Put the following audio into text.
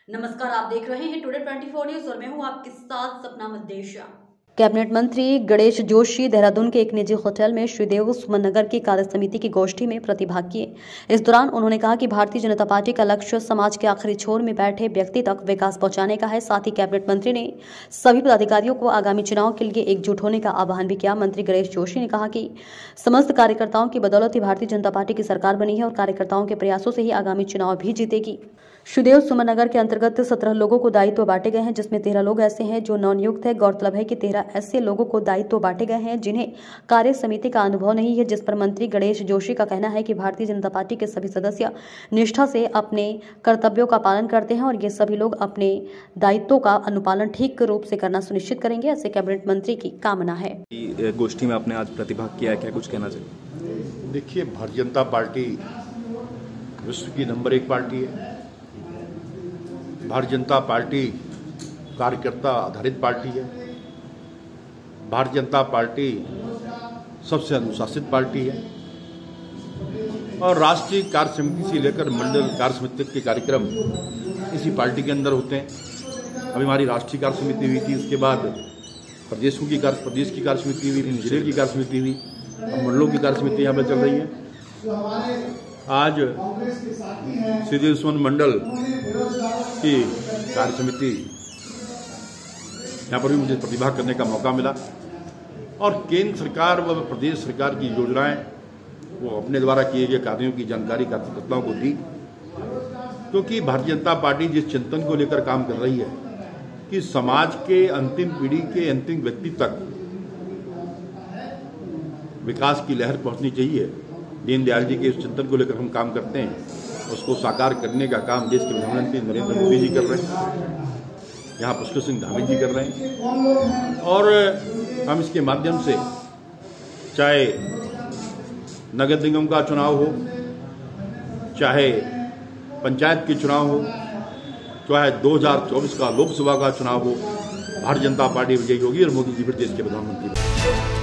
नमस्कार, आप देख रहे हैं टुडे 24 न्यूज और मैं हूं आपके साथ सपना मदेशिया। कैबिनेट मंत्री गणेश जोशी देहरादून के एक निजी होटल में श्रीदेव सुमन नगर की कार्य समिति की गोष्ठी में प्रतिभाग किए। इस दौरान उन्होंने कहा कि भारतीय जनता पार्टी का लक्ष्य समाज के आखिरी छोर में बैठे व्यक्ति तक विकास पहुंचाने का है। साथ ही कैबिनेट मंत्री ने सभी पदाधिकारियों को आगामी चुनाव के लिए एकजुट होने का आह्वान भी किया। मंत्री गणेश जोशी ने कहा कि समस्त कार्यकर्ताओं की बदौलत ही भारतीय जनता पार्टी की सरकार बनी है और कार्यकर्ताओं के प्रयासों से ही आगामी चुनाव भी जीतेगी। श्रीदेव सुमन नगर के अंतर्गत 17 लोगों को दायित्व बांटे गए हैं, जिसमें 13 लोग ऐसे हैं जो नवनियुक्त है। गौरतलब है कि 13 ऐसे लोगों को दायित्व बांटे गए हैं जिन्हें कार्य समिति का अनुभव नहीं है, जिस पर मंत्री गणेश जोशी का कहना है कि भारतीय जनता पार्टी के सभी सदस्य निष्ठा से अपने कर्तव्यों का पालन करते हैं और ये सभी लोग अपने दायित्वों का अनुपालन ठीक रूप से करना सुनिश्चित करेंगे, ऐसे कैबिनेट मंत्री की कामना है। गोष्ठी में आपने आज प्रतिभाग किया है, क्या कुछ कहना चाहिए? देखिए, भारतीय जनता पार्टी विश्व की नंबर 1 पार्टी है। भारतीय जनता पार्टी कार्यकर्ता आधारित पार्टी है। भारतीय जनता पार्टी सबसे अनुशासित पार्टी है और राष्ट्रीय कार्य समिति से लेकर मंडल कार्य समिति के कार्यक्रम इसी पार्टी के अंदर होते हैं। अभी हमारी राष्ट्रीय कार्य समिति हुई थी, उसके बाद प्रदेश की कार्य समिति हुई, जिले की कार्य समिति हुई, अब मंडलों की कार्य समिति यहाँ पर चल रही है। आज श्रीदेव सुमन मंडल की कार्य समिति यहाँ पर भी मुझे प्रतिभाग करने का मौका मिला और केंद्र सरकार व प्रदेश सरकार की योजनाएं वो अपने द्वारा किए गए कार्यों की जानकारी कार्यकर्ताओं को दी, क्योंकि भारतीय जनता पार्टी जिस चिंतन को लेकर काम कर रही है कि समाज के अंतिम पीढ़ी के अंतिम व्यक्ति तक विकास की लहर पहुंचनी चाहिए। दीनदयाल जी के इस चिंतन को लेकर हम काम करते हैं, उसको साकार करने का काम देश के प्रधानमंत्री नरेंद्र मोदी जी कर रहे हैं, यहाँ पुष्कर सिंह धामी जी कर रहे हैं और हम इसके माध्यम से चाहे नगर निगम का चुनाव हो, चाहे पंचायत के चुनाव हो, चाहे 2024 का लोकसभा का चुनाव हो, भारतीय जनता पार्टी विजयी होगी और मोदी जी फिर देश के प्रधानमंत्री।